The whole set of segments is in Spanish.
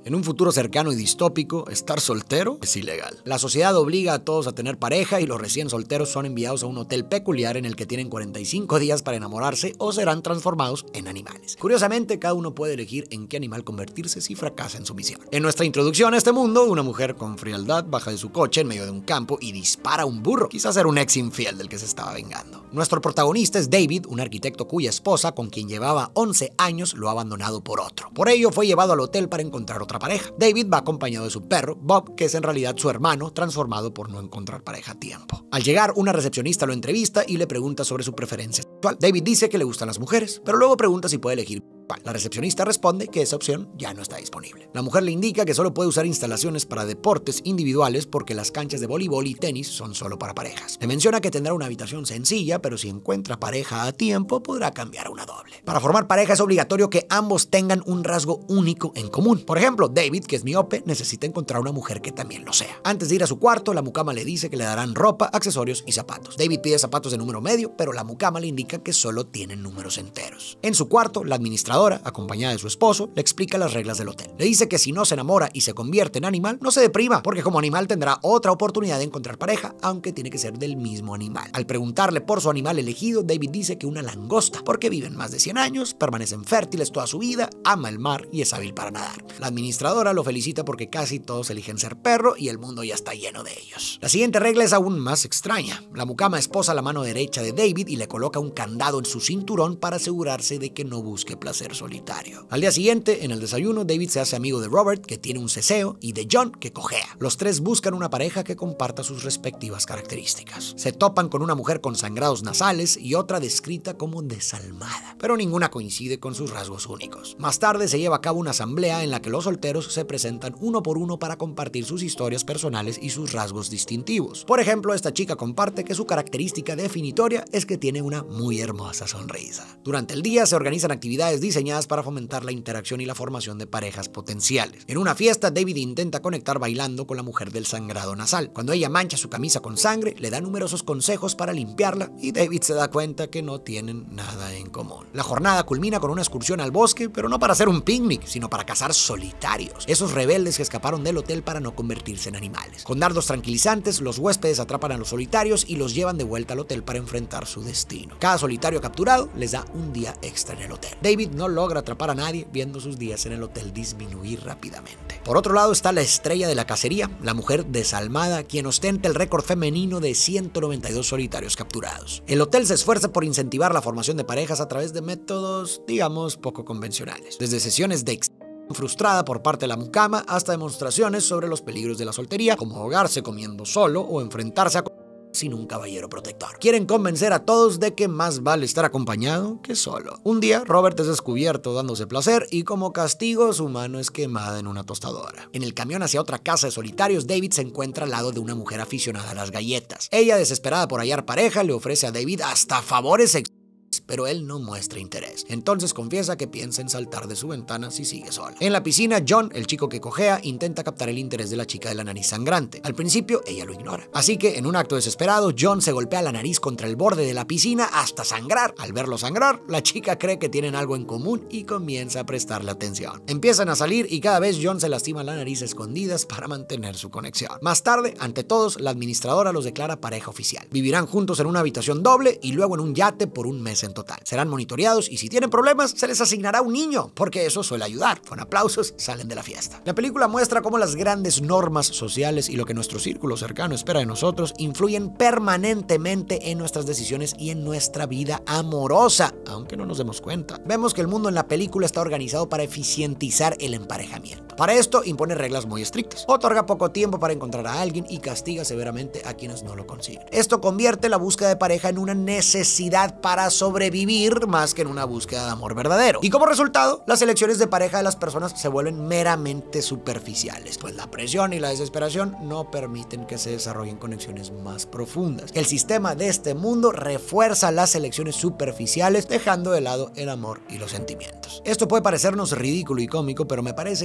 En un futuro cercano y distópico, estar soltero es ilegal. La sociedad obliga a todos a tener pareja y los recién solteros son enviados a un hotel peculiar en el que tienen 45 días para enamorarse o serán transformados en animales. Curiosamente, cada uno puede elegir en qué animal convertirse si fracasa en su misión. En nuestra introducción a este mundo, una mujer con frialdad baja de su coche en medio de un campo y dispara a un burro. Quizás era un ex infiel del que se estaba vengando. Nuestro protagonista es David, un arquitecto cuya esposa, con quien llevaba 11 años, lo ha abandonado por otro. Por ello, fue llevado al hotel para encontrar otra pareja. David va acompañado de su perro, Bob, que es en realidad su hermano, transformado por no encontrar pareja a tiempo. Al llegar, una recepcionista lo entrevista y le pregunta sobre su preferencia sexual. David dice que le gustan las mujeres, pero luego pregunta si puede elegir. La recepcionista responde que esa opción ya no está disponible. La mujer le indica que solo puede usar instalaciones para deportes individuales porque las canchas de voleibol y tenis son solo para parejas. Le menciona que tendrá una habitación sencilla, pero si encuentra pareja a tiempo, podrá cambiar a una doble. Para formar pareja es obligatorio que ambos tengan un rasgo único en común. Por ejemplo, David, que es miope, necesita encontrar una mujer que también lo sea. Antes de ir a su cuarto, la mucama le dice que le darán ropa, accesorios y zapatos. David pide zapatos de número medio, pero la mucama le indica que solo tienen números enteros. En su cuarto, la administradora, acompañada de su esposo, le explica las reglas del hotel. Le dice que si no se enamora y se convierte en animal, no se deprima, porque como animal tendrá otra oportunidad de encontrar pareja, aunque tiene que ser del mismo animal. Al preguntarle por su animal elegido, David dice que una langosta, porque viven más de 100 años, permanecen fértiles toda su vida, ama el mar y es hábil para nadar. La administradora lo felicita porque casi todos eligen ser perro y el mundo ya está lleno de ellos. La siguiente regla es aún más extraña. La mucama esposa la mano derecha de David y le coloca un candado en su cinturón para asegurarse de que no busque placer solitario. Al día siguiente, en el desayuno, David se hace amigo de Robert, que tiene un ceseo, y de John, que cojea. Los tres buscan una pareja que comparta sus respectivas características. Se topan con una mujer con sangrados nasales y otra descrita como desalmada, pero ninguna coincide con sus rasgos únicos. Más tarde se lleva a cabo una asamblea en la que los solteros se presentan uno por uno para compartir sus historias personales y sus rasgos distintivos. Por ejemplo, esta chica comparte que su característica definitoria es que tiene una muy hermosa sonrisa. Durante el día se organizan actividades diseñadas para fomentar la interacción y la formación de parejas potenciales. En una fiesta, David intenta conectar bailando con la mujer del sangrado nasal. Cuando ella mancha su camisa con sangre, le da numerosos consejos para limpiarla y David se da cuenta que no tienen nada en común. La jornada culmina con una excursión al bosque, pero no para hacer un picnic, sino para cazar solitarios, esos rebeldes que escaparon del hotel para no convertirse en animales. Con dardos tranquilizantes, los huéspedes atrapan a los solitarios y los llevan de vuelta al hotel para enfrentar su destino. Cada solitario capturado les da un día extra en el hotel. David no logra atrapar a nadie, viendo sus días en el hotel disminuir rápidamente. Por otro lado está la estrella de la cacería, la mujer desalmada, quien ostenta el récord femenino de 192 solitarios capturados. El hotel se esfuerza por incentivar la formación de parejas a través de métodos, digamos, poco convencionales. Desde sesiones de frustrada por parte de la mucama hasta demostraciones sobre los peligros de la soltería, como ahogarse comiendo solo o enfrentarse a sin un caballero protector. Quieren convencer a todos de que más vale estar acompañado que solo. Un día, Robert es descubierto dándose placer y como castigo su mano es quemada en una tostadora. En el camión hacia otra casa de solitarios, David se encuentra al lado de una mujer aficionada a las galletas. Ella, desesperada por hallar pareja, le ofrece a David hasta favores sexuales, pero él no muestra interés. Entonces confiesa que piensa en saltar de su ventana si sigue sola. En la piscina, John, el chico que cojea, intenta captar el interés de la chica de la nariz sangrante. Al principio, ella lo ignora. Así que, en un acto desesperado, John se golpea la nariz contra el borde de la piscina hasta sangrar. Al verlo sangrar, la chica cree que tienen algo en común y comienza a prestarle atención. Empiezan a salir y cada vez John se lastima la nariz a escondidas para mantener su conexión. Más tarde, ante todos, la administradora los declara pareja oficial. Vivirán juntos en una habitación doble y luego en un yate por un mes en total. Serán monitoreados y si tienen problemas se les asignará un niño, porque eso suele ayudar. Con aplausos salen de la fiesta. La película muestra cómo las grandes normas sociales y lo que nuestro círculo cercano espera de nosotros influyen permanentemente en nuestras decisiones y en nuestra vida amorosa, aunque no nos demos cuenta. Vemos que el mundo en la película está organizado para eficientizar el emparejamiento. Para esto impone reglas muy estrictas, otorga poco tiempo para encontrar a alguien y castiga severamente a quienes no lo consiguen. Esto convierte la búsqueda de pareja en una necesidad para sobrevivir más que en una búsqueda de amor verdadero. Y como resultado, las elecciones de pareja de las personas se vuelven meramente superficiales, pues la presión y la desesperación no permiten que se desarrollen conexiones más profundas. El sistema de este mundo refuerza las elecciones superficiales, dejando de lado el amor y los sentimientos. Esto puede parecernos ridículo y cómico, pero me parece que la película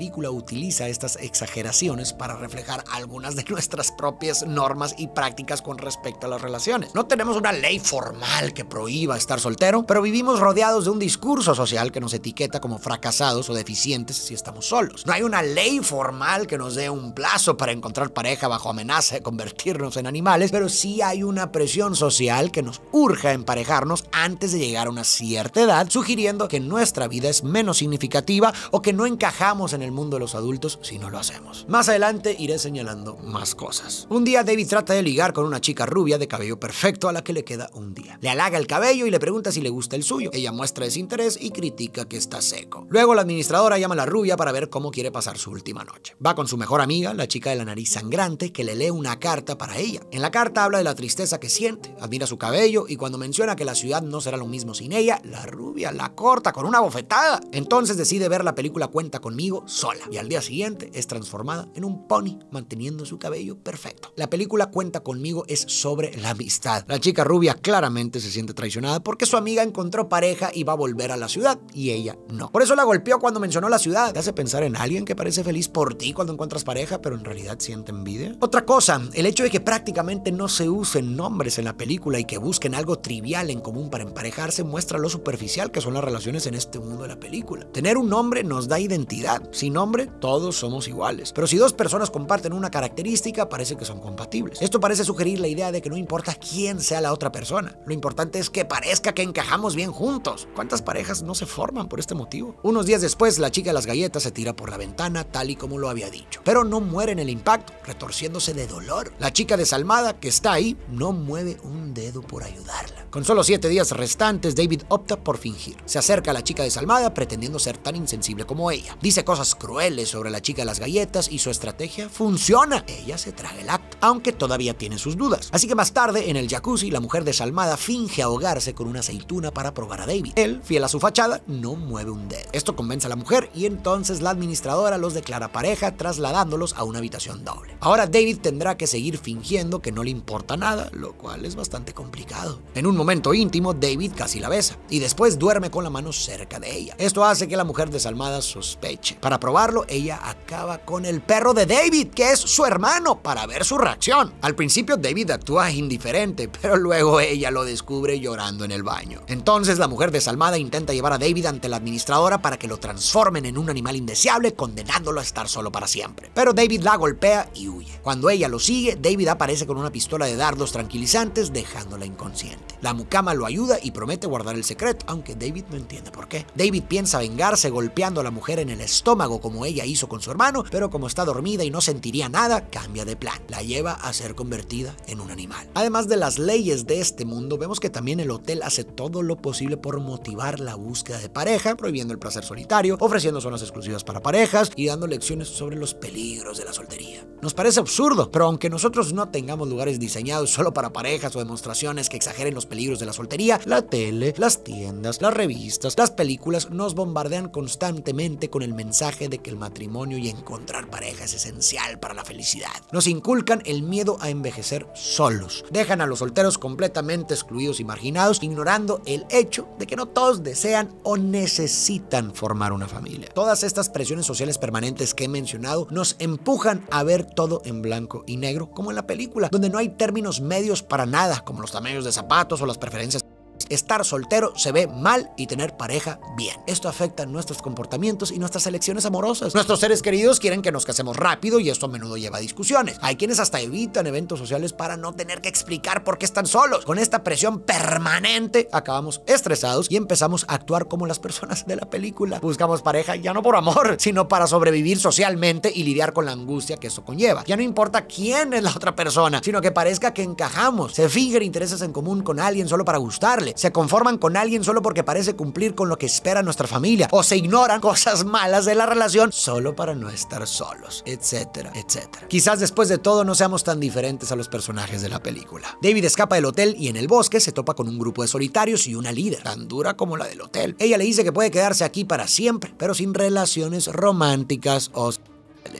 película utiliza estas exageraciones para reflejar algunas de nuestras propias normas y prácticas con respecto a las relaciones. No tenemos una ley formal que prohíba estar soltero, pero vivimos rodeados de un discurso social que nos etiqueta como fracasados o deficientes si estamos solos. No hay una ley formal que nos dé un plazo para encontrar pareja bajo amenaza de convertirnos en animales, pero sí hay una presión social que nos urge a emparejarnos antes de llegar a una cierta edad, sugiriendo que nuestra vida es menos significativa o que no encajamos en el mundo de los adultos si no lo hacemos. Más adelante iré señalando más cosas. Un día David trata de ligar con una chica rubia de cabello perfecto a la que le queda un día. Le halaga el cabello y le pregunta si le gusta el suyo. Ella muestra desinterés y critica que está seco. Luego la administradora llama a la rubia para ver cómo quiere pasar su última noche. Va con su mejor amiga, la chica de la nariz sangrante, que le lee una carta para ella. En la carta habla de la tristeza que siente, admira su cabello y cuando menciona que la ciudad no será lo mismo sin ella, la rubia la corta con una bofetada. Entonces decide ver la película Cuenta conmigo sola y al día siguiente es transformada en un pony manteniendo su cabello perfecto. La película Cuenta conmigo es sobre la amistad. La chica rubia claramente se siente traicionada porque su amiga encontró pareja y va a volver a la ciudad y ella no. Por eso la golpeó cuando mencionó la ciudad. Te hace pensar en alguien que parece feliz por ti cuando encuentras pareja, pero en realidad siente envidia. Otra cosa, el hecho de que prácticamente no se usen nombres en la película y que busquen algo trivial en común para emparejarse muestra lo superficial que son las relaciones en este mundo de la película. Tener un nombre nos da identidad. Sin nombre, todos somos iguales. Pero si dos personas comparten una característica, parece que son compatibles. Esto parece sugerir la idea de que no importa quién sea la otra persona. Lo importante es que parezca que encajamos bien juntos. ¿Cuántas parejas no se forman por este motivo? Unos días después, la chica de las galletas se tira por la ventana, tal y como lo había dicho. Pero no muere en el impacto, retorciéndose de dolor. La chica desalmada que está ahí no mueve un dedo por ayudarla. Con solo 7 días restantes, David opta por fingir. Se acerca a la chica desalmada pretendiendo ser tan insensible como ella. Dice cosas crueles sobre la chica de las galletas y su estrategia funciona. Ella se traga el acto, aunque todavía tiene sus dudas. Así que más tarde, en el jacuzzi, la mujer desalmada finge ahogarse con una aceituna para probar a David. Él, fiel a su fachada, no mueve un dedo. Esto convence a la mujer y entonces la administradora los declara pareja, trasladándolos a una habitación doble. Ahora David tendrá que seguir fingiendo que no le importa nada, lo cual es bastante complicado. En un momento íntimo, David casi la besa y después duerme con la mano cerca de ella. Esto hace que la mujer desalmada sospeche. Para probarlo, ella acaba con el perro de David, que es su hermano, para ver su reacción. Al principio David actúa indiferente, pero luego ella lo descubre llorando en el baño. Entonces la mujer desalmada intenta llevar a David ante la administradora para que lo transformen en un animal indeseable, condenándolo a estar solo para siempre. Pero David la golpea y huye. Cuando ella lo sigue, David aparece con una pistola de dardos tranquilizantes, dejándola inconsciente. La mucama lo ayuda y promete guardar el secreto, aunque David no entiende por qué. David piensa vengarse golpeando a la mujer en el estómago como ella hizo con su hermano, pero como está dormida y no sentiría nada, cambia de plan. La lleva a ser convertida en un animal. Además de las leyes de este mundo, vemos que también el hotel hace todo lo posible por motivar la búsqueda de pareja, prohibiendo el placer solitario, ofreciendo zonas exclusivas para parejas y dando lecciones sobre los peligros de la soltería. Nos parece absurdo, pero aunque nosotros no tengamos lugares diseñados solo para parejas o demostraciones que exageren los peligros de la soltería, la tele, las tiendas, las revistas, las películas nos bombardean constantemente con el mensaje de que el matrimonio y encontrar pareja es esencial para la felicidad. Nos inculcan el miedo a envejecer solos. Dejan a los solteros completamente excluidos y marginados, ignorando el hecho de que no todos desean o necesitan formar una familia. Todas estas presiones sociales permanentes que he mencionado nos empujan a ver todo en blanco y negro, como en la película, donde no hay términos medios para nada, como los tamaños de zapatos o las preferencias. Estar soltero se ve mal y tener pareja bien. Esto afecta nuestros comportamientos y nuestras elecciones amorosas. Nuestros seres queridos quieren que nos casemos rápido y esto a menudo lleva a discusiones. Hay quienes hasta evitan eventos sociales para no tener que explicar por qué están solos. Con esta presión permanente acabamos estresados y empezamos a actuar como las personas de la película. Buscamos pareja ya no por amor, sino para sobrevivir socialmente y lidiar con la angustia que eso conlleva. Ya no importa quién es la otra persona, sino que parezca que encajamos. Se fingen intereses en común con alguien solo para gustarle. Se conforman con alguien solo porque parece cumplir con lo que espera nuestra familia, o se ignoran cosas malas de la relación solo para no estar solos, etcétera, etcétera. Quizás después de todo no seamos tan diferentes a los personajes de la película. David escapa del hotel y en el bosque se topa con un grupo de solitarios y una líder, tan dura como la del hotel. Ella le dice que puede quedarse aquí para siempre, pero sin relaciones románticas o...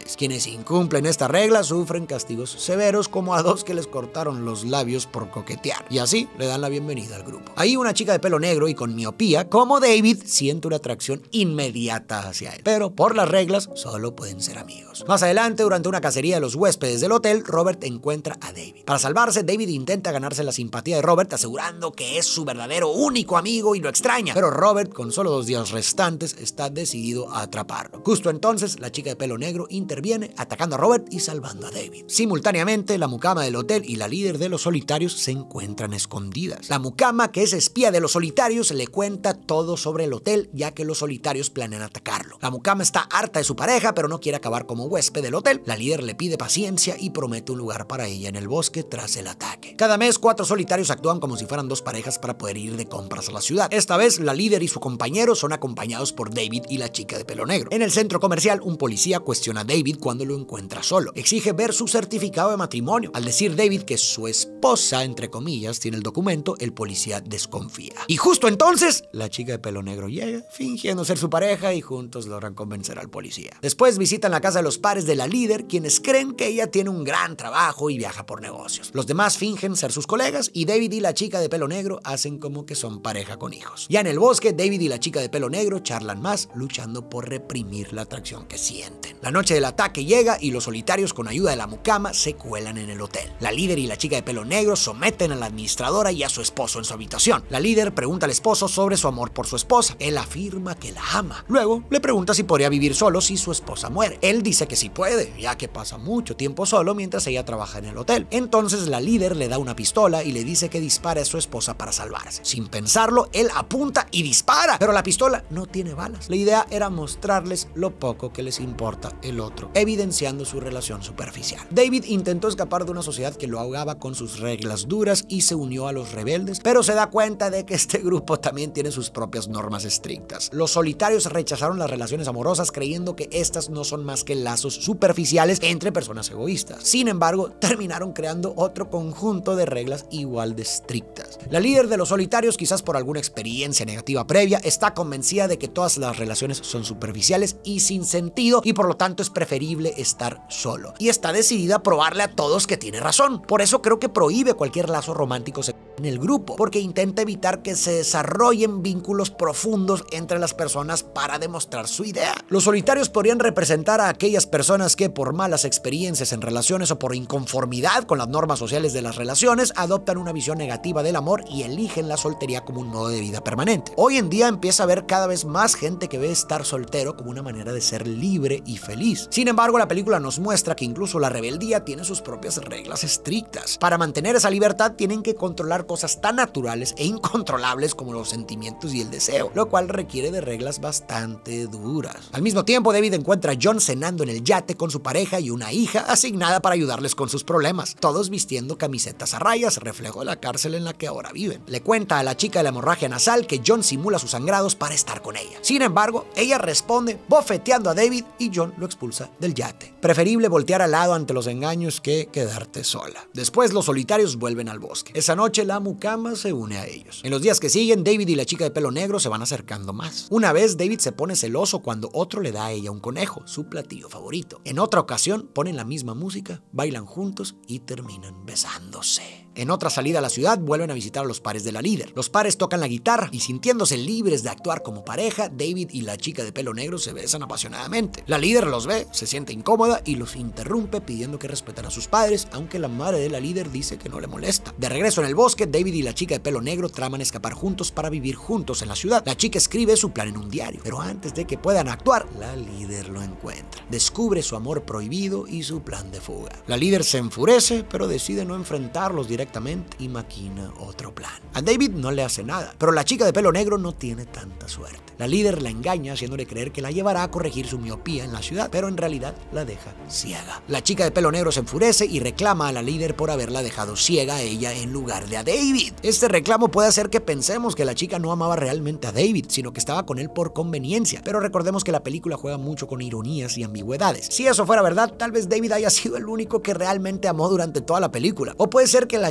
sociales. Quienes incumplen esta regla sufren castigos severos, como a dos que les cortaron los labios por coquetear, y así le dan la bienvenida al grupo. Ahí una chica de pelo negro y con miopía, como David, siente una atracción inmediata hacia él, pero por las reglas solo pueden ser amigos. Más adelante, durante una cacería de los huéspedes del hotel, Robert encuentra a David. Para salvarse, David intenta ganarse la simpatía de Robert, asegurando que es su verdadero único amigo y lo extraña, pero Robert, con solo 2 días restantes, está decidido a atraparlo. Justo entonces, la chica de pelo negro interviene, atacando a Robert y salvando a David. Simultáneamente, la mucama del hotel y la líder de los solitarios se encuentran escondidas. La mucama, que es espía de los solitarios, le cuenta todo sobre el hotel, ya que los solitarios planean atacarlo. La mucama está harta de su pareja, pero no quiere acabar como huésped del hotel. La líder le pide paciencia y promete un lugar para ella en el bosque tras el ataque. Cada mes, 4 solitarios actúan como si fueran 2 parejas para poder ir de compras a la ciudad. Esta vez, la líder y su compañero son acompañados por David y la chica de pelo negro. En el centro comercial, un policía cuestiona a David cuando lo encuentra solo. Exige ver su certificado de matrimonio. Al decir David que su esposa, entre comillas, tiene el documento, el policía desconfía. Y justo entonces, la chica de pelo negro llega, fingiendo ser su pareja, y juntos logran convencer al policía. Después visitan la casa de los padres de la líder, quienes creen que ella tiene un gran trabajo y viaja por negocios. Los demás fingen ser sus colegas y David y la chica de pelo negro hacen como que son pareja con hijos. Ya en el bosque, David y la chica de pelo negro charlan más, luchando por reprimir la atracción que sienten. La noche del ataque llega y los solitarios, con ayuda de la mucama, se cuelan en el hotel. La líder y la chica de pelo negro someten a la administradora y a su esposo en su habitación. La líder pregunta al esposo sobre su amor por su esposa. Él afirma que la ama. Luego le pregunta si podría vivir solo si su esposa muere. Él dice que sí puede, ya que pasa mucho tiempo solo mientras ella trabaja en el hotel. Entonces la líder le da una pistola y le dice que dispare a su esposa para salvarse. Sin pensarlo, él apunta y dispara, pero la pistola no tiene balas. La idea era mostrarles lo poco que les importa el otro, evidenciando su relación superficial. David intentó escapar de una sociedad que lo ahogaba con sus reglas duras y se unió a los rebeldes, pero se da cuenta de que este grupo también tiene sus propias normas estrictas. Los solitarios rechazaron las relaciones amorosas, creyendo que estas no son más que lazos superficiales entre personas egoístas. Sin embargo, terminaron creando otro conjunto de reglas igual de estrictas. La líder de los solitarios, quizás por alguna experiencia negativa previa, está convencida de que todas las relaciones son superficiales y sin sentido, y por lo tanto es preferible estar solo. Y está decidida a probarle a todos que tiene razón. Por eso creo que prohíbe cualquier lazo romántico en el grupo, porque intenta evitar que se desarrollen vínculos profundos entre las personas para demostrar su idea. Los solitarios podrían representar a aquellas personas que, por malas experiencias en relaciones o por inconformidad con las normas sociales de las relaciones, adoptan una visión negativa del amor y eligen la soltería como un modo de vida permanente. Hoy en día empieza a haber cada vez más gente que ve estar soltero como una manera de ser libre y feliz. Sin embargo, la película nos muestra que incluso la rebeldía tiene sus propias reglas estrictas. Para mantener esa libertad tienen que controlar cosas tan naturales e incontrolables como los sentimientos y el deseo, lo cual requiere de reglas bastante duras. Al mismo tiempo, David encuentra a John cenando en el yate con su pareja y una hija asignada para ayudarles con sus problemas, todos vistiendo camisetas a rayas, reflejo de la cárcel en la que ahora viven. Le cuenta a la chica de la hemorragia nasal que John simula sus sangrados para estar con ella. Sin embargo, ella responde bofeteando a David y John lo expulsa del yate. Preferible voltear al lado ante los engaños que quedarte sola. Después, los solitarios vuelven al bosque. Esa noche, la mucama se une a ellos. En los días que siguen, David y la chica de pelo negro se van acercando más. Una vez, David se pone celoso cuando otro le da a ella un conejo, su platillo favorito. En otra ocasión, ponen la misma música, bailan juntos y terminan besándose. En otra salida a la ciudad, vuelven a visitar a los pares de la líder. Los pares tocan la guitarra y, sintiéndose libres de actuar como pareja, David y la chica de pelo negro se besan apasionadamente. La líder los ve, se siente incómoda y los interrumpe pidiendo que respeten a sus padres, aunque la madre de la líder dice que no le molesta. De regreso en el bosque, David y la chica de pelo negro traman escapar juntos para vivir juntos en la ciudad. La chica escribe su plan en un diario, pero antes de que puedan actuar, la líder lo encuentra. Descubre su amor prohibido y su plan de fuga. La líder se enfurece, pero decide no enfrentarlos directamente y maquina otro plan. A David no le hace nada, pero la chica de pelo negro no tiene tanta suerte. La líder la engaña haciéndole creer que la llevará a corregir su miopía en la ciudad, pero en realidad la deja ciega. La chica de pelo negro se enfurece y reclama a la líder por haberla dejado ciega a ella en lugar de a David. Este reclamo puede hacer que pensemos que la chica no amaba realmente a David, sino que estaba con él por conveniencia, pero recordemos que la película juega mucho con ironías y ambigüedades. Si eso fuera verdad, tal vez David haya sido el único que realmente amó durante toda la película, o puede ser que la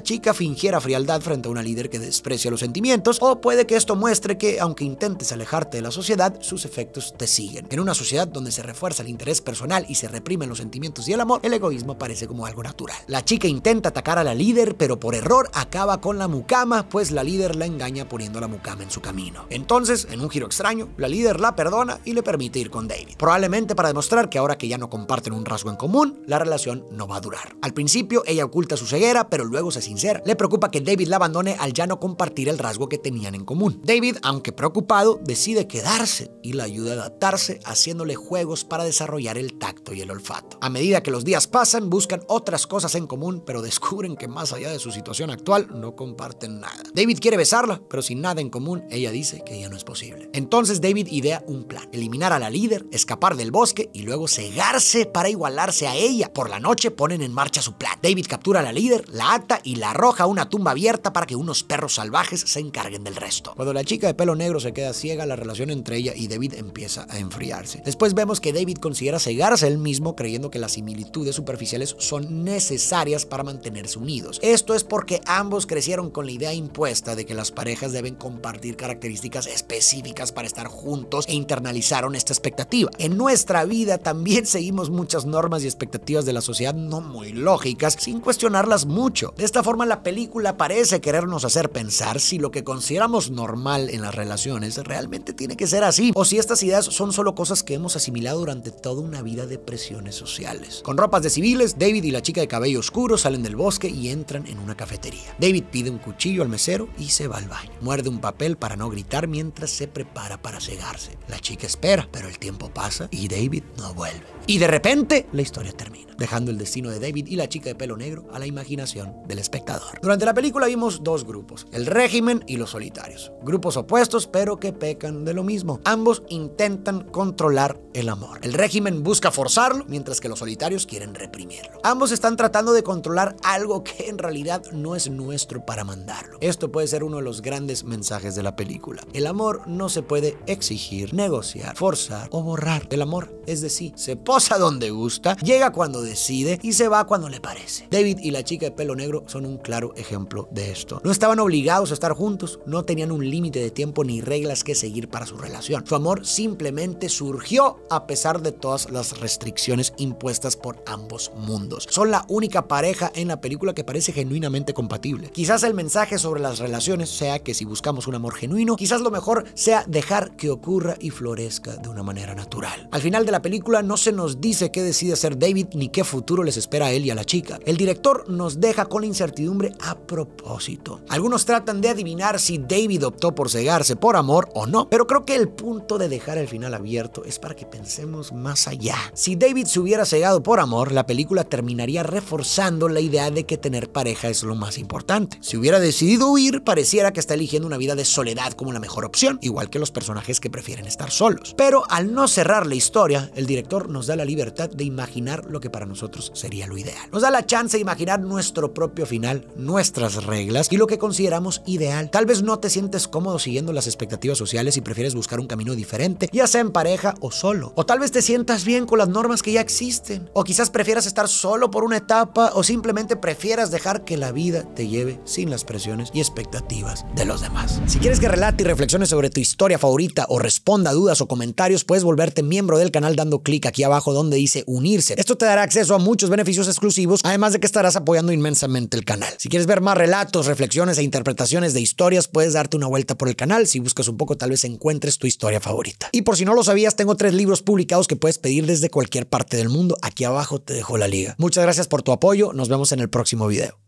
la chica fingiera frialdad frente a una líder que desprecia los sentimientos, o puede que esto muestre que, aunque intentes alejarte de la sociedad, sus efectos te siguen. En una sociedad donde se refuerza el interés personal y se reprimen los sentimientos y el amor, el egoísmo parece como algo natural. La chica intenta atacar a la líder, pero por error acaba con la mucama, pues la líder la engaña poniendo la mucama en su camino. Entonces, en un giro extraño, la líder la perdona y le permite ir con David, probablemente para demostrar que ahora que ya no comparten un rasgo en común, la relación no va a durar. Al principio, ella oculta su ceguera, pero luego se sincera. Le preocupa que David la abandone al ya no compartir el rasgo que tenían en común. David, aunque preocupado, decide quedarse y la ayuda a adaptarse, haciéndole juegos para desarrollar el tacto y el olfato. A medida que los días pasan, buscan otras cosas en común, pero descubren que más allá de su situación actual, no comparten nada. David quiere besarla, pero sin nada en común, ella dice que ya no es posible. Entonces David idea un plan: eliminar a la líder, escapar del bosque y luego cegarse para igualarse a ella. Por la noche ponen en marcha su plan. David captura a la líder, la ata y la arroja a una tumba abierta para que unos perros salvajes se encarguen del resto. Cuando la chica de pelo negro se queda ciega, la relación entre ella y David empieza a enfriarse. Después vemos que David considera cegarse él mismo, creyendo que las similitudes superficiales son necesarias para mantenerse unidos. Esto es porque ambos crecieron con la idea impuesta de que las parejas deben compartir características específicas para estar juntos e internalizaron esta expectativa. En nuestra vida también seguimos muchas normas y expectativas de la sociedad no muy lógicas, sin cuestionarlas mucho. De esta forma, la película parece querernos hacer pensar si lo que consideramos normal en las relaciones realmente tiene que ser así, o si estas ideas son solo cosas que hemos asimilado durante toda una vida de presiones sociales. Con ropas de civiles, David y la chica de cabello oscuro salen del bosque y entran en una cafetería. David pide un cuchillo al mesero y se va al baño. Muerde un papel para no gritar mientras se prepara para cegarse. La chica espera, pero el tiempo pasa y David no vuelve. Y de repente, la historia termina, dejando el destino de David y la chica de pelo negro a la imaginación del espectador. Durante la película vimos dos grupos: el régimen y los solitarios. Grupos opuestos, pero que pecan de lo mismo. Ambos intentan controlar el amor. El régimen busca forzarlo, mientras que los solitarios quieren reprimirlo. Ambos están tratando de controlar algo que en realidad no es nuestro para mandarlo. Esto puede ser uno de los grandes mensajes de la película. El amor no se puede exigir, negociar, forzar o borrar. El amor es de sí. Se posa donde gusta, llega cuando decide y se va cuando le parece. David y la chica de pelo negro son un claro ejemplo de esto. No estaban obligados a estar juntos, no tenían un límite de tiempo ni reglas que seguir para su relación. Su amor simplemente surgió a pesar de todas las restricciones impuestas por ambos mundos. Son la única pareja en la película que parece genuinamente compatible. Quizás el mensaje sobre las relaciones sea que si buscamos un amor genuino, quizás lo mejor sea dejar que ocurra y florezca de una manera natural. Al final de la película no se nos dice qué decide hacer David ni qué futuro les espera a él y a la chica. El director nos deja con la incertidumbre a propósito. Algunos tratan de adivinar si David optó por cegarse por amor o no, pero creo que el punto de dejar el final abierto es para que pensemos más allá. Si David se hubiera cegado por amor, la película terminaría reforzando la idea de que tener pareja es lo más importante. Si hubiera decidido huir, pareciera que está eligiendo una vida de soledad como la mejor opción, igual que los personajes que prefieren estar solos. Pero al no cerrar la historia, el director nos da la libertad de imaginar lo que para nosotros sería lo ideal. Nos da la chance de imaginar nuestro propio final, nuestras reglas y lo que consideramos ideal. Tal vez no te sientes cómodo siguiendo las expectativas sociales y prefieres buscar un camino diferente, ya sea en pareja o solo. O tal vez te sientas bien con las normas que ya existen. O quizás prefieras estar solo por una etapa, o simplemente prefieras dejar que la vida te lleve sin las presiones y expectativas de los demás. Si quieres que relate y reflexione sobre tu historia favorita o responda a dudas o comentarios, puedes volverte miembro del canal dando clic aquí abajo donde dice unirse. Esto te dará acceso a muchos beneficios exclusivos, además de que estarás apoyando inmensamente el canal. Si quieres ver más relatos, reflexiones e interpretaciones de historias, puedes darte una vuelta por el canal. Si buscas un poco, tal vez encuentres tu historia favorita. Y por si no lo sabías, tengo 3 libros publicados que puedes pedir desde cualquier parte del mundo. Aquí abajo te dejo la liga. Muchas gracias por tu apoyo. Nos vemos en el próximo video.